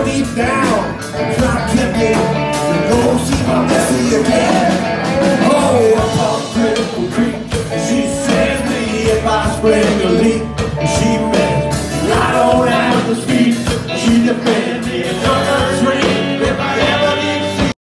deep down, drop kicking, you go see my Bessie again. Oh, up on Cripple Creek, she says me if I spring a leak.